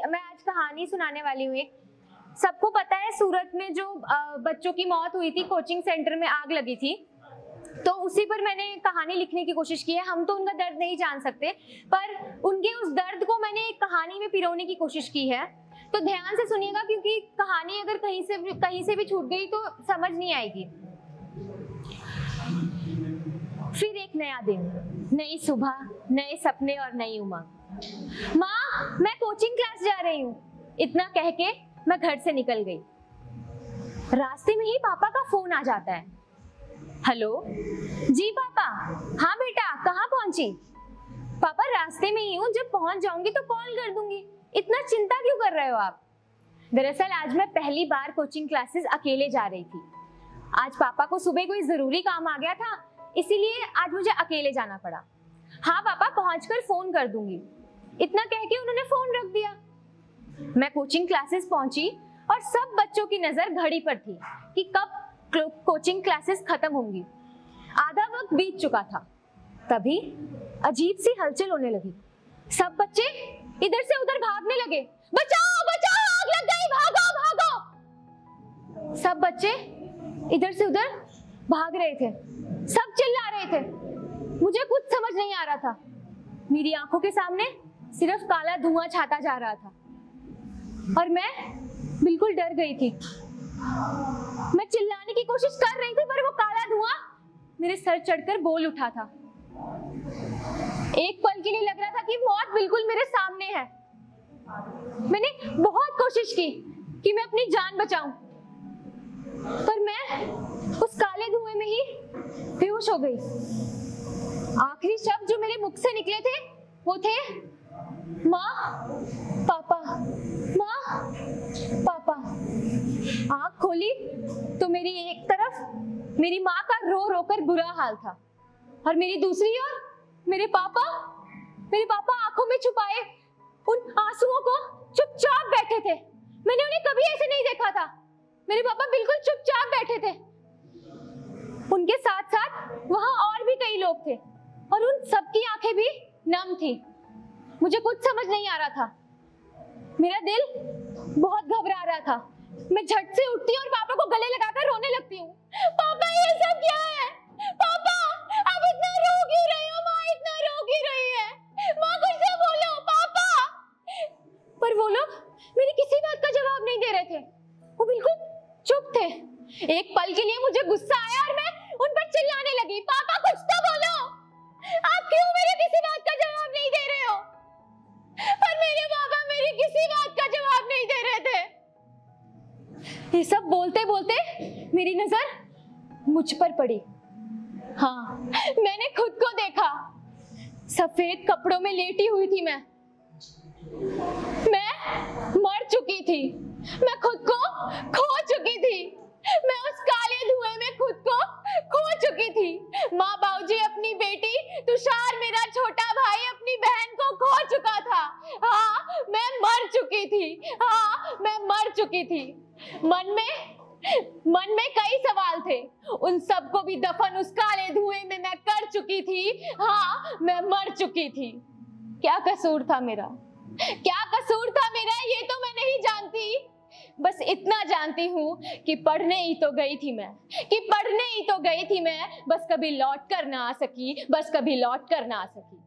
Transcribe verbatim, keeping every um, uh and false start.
मैं आज कहानी सुनाने वाली हूँ एक। सबको पता है सूरत में जो बच्चों की मौत हुई थी, कोचिंग सेंटर में आग लगी थी, तो उसी पर मैंने कहानी लिखने की कोशिश की है। हम तो उनका दर्द नहीं जान सकते, पर उनके उस दर्द को मैंने एक कहानी में पिरोने की कोशिश की है। तो ध्यान से सुनिएगा, क्योंकि कहानी अगर कहीं से भी कहीं से भी छूट गई तो समझ नहीं आएगी। फिर एक नया दिन, नई सुबह, नए सपने और नई उमंग। माँ, मैं कोचिंग क्लास जा रही हूँ, इतना कह के मैं घर से निकल गई। रास्ते में ही पापा का फोन आ जाता है। हेलो जी पापा। हाँ बेटा, कहाँ पहुंची? पापा रास्ते में ही हूँ, जब पहुंच जाऊंगी तो कॉल कर दूंगी। इतना चिंता क्यों कर रहे हो आप? दरअसल आज मैं पहली बार कोचिंग क्लासेस अकेले जा रही थी। आज पापा को सुबह कोई जरूरी काम आ गया था, इसीलिए आज मुझे अकेले जाना पड़ा। हाँ पापा, पहुंचकर फोन कर दूंगी। इतना कह के उन्होंने फोन रख दिया। मैं कोचिंग क्लासेस पहुंची और सब बच्चों की नजर घड़ी पर थी कि कब कोचिंग क्लासेस खत्म होंगी। आधा वक्त बीत चुका था, तभी अजीब सी हलचल होने लगी। सब बच्चे इधर से उधर भागने लगे। बचाओ बचाओ, आग लग गई, भागो भागो। सब बच्चे इधर से उधर भाग रहे थे, सब चिल्ला रहे थे। मुझे कुछ समझ नहीं आ रहा था। मेरी आंखों के सामने सिर्फ काला धुआं छाता जा रहा था और मैं बिल्कुल डर गई थी। मैं चिल्लाने की कोशिश कर रही थी, पर वो काला धुआं मेरे सर चढ़कर बोल उठा था। एक पल के लिए लग रहा था कि मौत बिल्कुल मेरे सामने है। मैंने बहुत कोशिश की कि मैं अपनी जान बचाऊं, पर मैं उस काले धुएं में ही बेहोश हो गई। आखिरी शब्द जो मेरे मुख से निकले थे वो थे माँ, पापा, माँ, पापा। आँख खोली तो मेरी एक तरफ मेरी माँ का रो रो कर बुरा हाल था और मेरी दूसरी ओर मेरे पापा मेरे पापा आंखों में छुपाए उन आंसुओं को चुपचाप बैठे थे। मैंने उन्हें कभी ऐसे नहीं देखा था। मेरे पापा बिल्कुल चुपचाप बैठे थे। उनके साथ साथ वहां और भी कई लोग थे और उन सबकी आंखें भी नम थी। मुझे कुछ समझ नहीं आ रहा था। मेरा दिल बहुत घबरा रहा था। मैं झट से उठती और पापा को गले लगाकर रोने लगती हूँ। पापा, ये सब क्या है? पापा, आप इतना रो क्यों रही हो? माँ इतना रो क्यों रही है? माँ कुछ तो बोलो, पापा। पर वो लोग मेरी किसी बात का जवाब नहीं दे रहे थे। वो बिल्कुल चुप थे। एक पल के लिए मुझे गुस्सा आया और मैं उन पर चिल्लाने लगी। पापा कुछ तो बोलो, आप क्यों मेरे किसी बात का जवाब नहीं दे रहे हो? पर मेरे पापा मेरी किसी बात का जवाब नहीं दे रहे थे। ये सब बोलते बोलते मेरी नजर मुझ पर पड़ी। हाँ, मैंने खुद को देखा। सफेद कपड़ों में लेटी हुई थी मैं। मैं मर चुकी थी। मैं खुद को खो चुकी थी। मैं उस काले धुएं में खुद को खो चुकी थी। माँ बाबूजी, अपनी बेटी, तुषार मेरा छोटा भाई अपनी बहन को खो चुका था। हाँ, मैं मर चुकी थी। हाँ, मैं मर चुकी थी। मन में मन में कई सवाल थे। उन सबको भी दफन उस काले धुएं में मैं कर चुकी थी। हाँ, मैं मर चुकी थी। क्या कसूर था मेरा? क्या कसूर था मेरा, ये तो मैं नहीं जानती। बस इतना जानती हूँ कि पढ़ने ही तो गई थी मैं कि पढ़ने ही तो गई थी मैं बस कभी लौट कर ना आ सकी बस कभी लौट कर ना आ सकी।